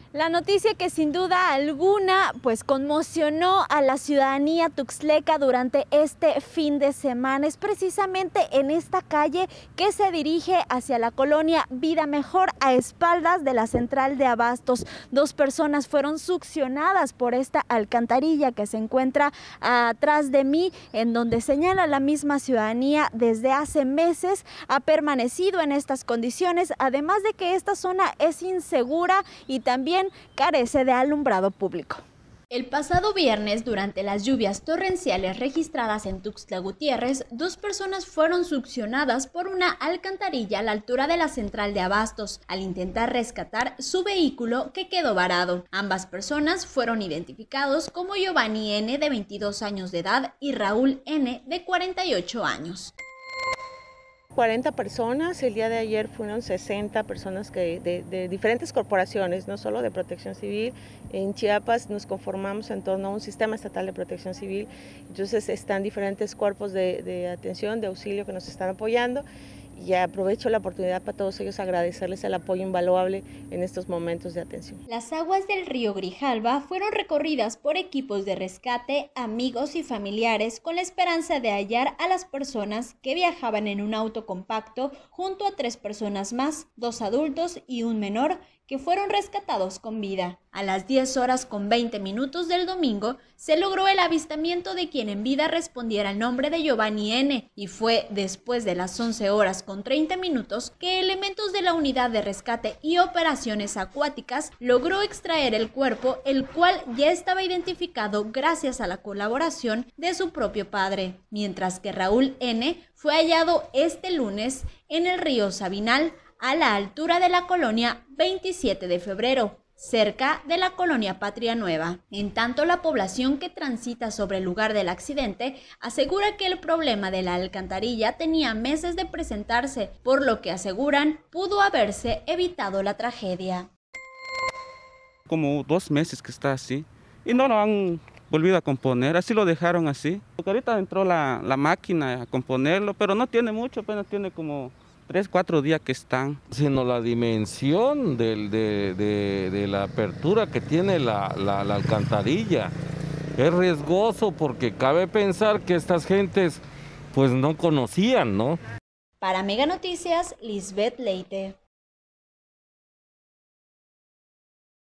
La noticia que sin duda alguna pues conmocionó a la ciudadanía tuxtleca durante este fin de semana es precisamente en esta calle que se dirige hacia la colonia Vida Mejor a espaldas de la central de abastos. Dos personas fueron succionadas por esta alcantarilla que se encuentra atrás de mí, en donde señala la misma ciudadanía desde hace meses ha permanecido en estas condiciones, además de que esta zona es insegura y también carece de alumbrado público. El pasado viernes, durante las lluvias torrenciales registradas en Tuxtla Gutiérrez, dos personas fueron succionadas por una alcantarilla a la altura de la central de abastos al intentar rescatar su vehículo que quedó varado. Ambas personas fueron identificados como Giovanni N., de 22 años de edad, y Raúl N., de 48 años. 40 personas, el día de ayer fueron 60 personas de diferentes corporaciones, no solo de Protección Civil. En Chiapas nos conformamos en torno a un sistema estatal de Protección Civil, entonces están diferentes cuerpos de atención, de auxilio que nos están apoyando. Y aprovecho la oportunidad para todos ellos agradecerles el apoyo invaluable en estos momentos de atención. Las aguas del río Grijalva fueron recorridas por equipos de rescate, amigos y familiares con la esperanza de hallar a las personas que viajaban en un auto compacto junto a 3 personas más, 2 adultos y un menor, que fueron rescatados con vida. A las 10:20 del domingo se logró el avistamiento de quien en vida respondiera al nombre de Giovanni N. y fue después de las 11:30 que elementos de la unidad de rescate y operaciones acuáticas logró extraer el cuerpo, el cual ya estaba identificado gracias a la colaboración de su propio padre, mientras que Raúl N. fue hallado este lunes en el río Sabinal, a la altura de la colonia 27 de febrero, cerca de la colonia Patria Nueva. En tanto, la población que transita sobre el lugar del accidente asegura que el problema de la alcantarilla tenía meses de presentarse, por lo que aseguran pudo haberse evitado la tragedia. Como 2 meses que está así y no lo han volvido a componer, así lo dejaron así. Porque ahorita entró la máquina a componerlo, pero no tiene mucho, apenas tiene como 3-4 días que están. Sino la dimensión de la apertura que tiene la alcantarilla. Es riesgoso porque cabe pensar que estas gentes pues no conocían, ¿no? Para Mega Noticias, Lisbeth Leite.